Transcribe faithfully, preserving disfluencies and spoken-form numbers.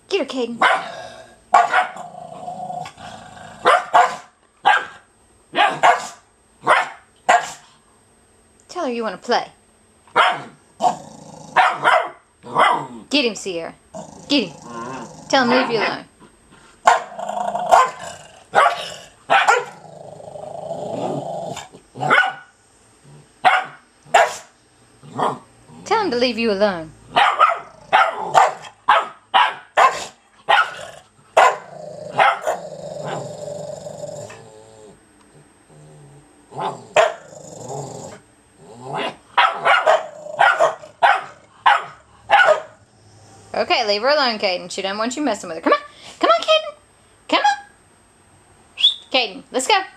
Get her, Caden. Tell her you want to play. Get him, Sierra. Get him. Tell him to leave you alone. Tell him to leave you alone. Okay, leave her alone, Caden. She doesn't want you messing with her. Come on. Come on, Caden. Come on. Caden, let's go.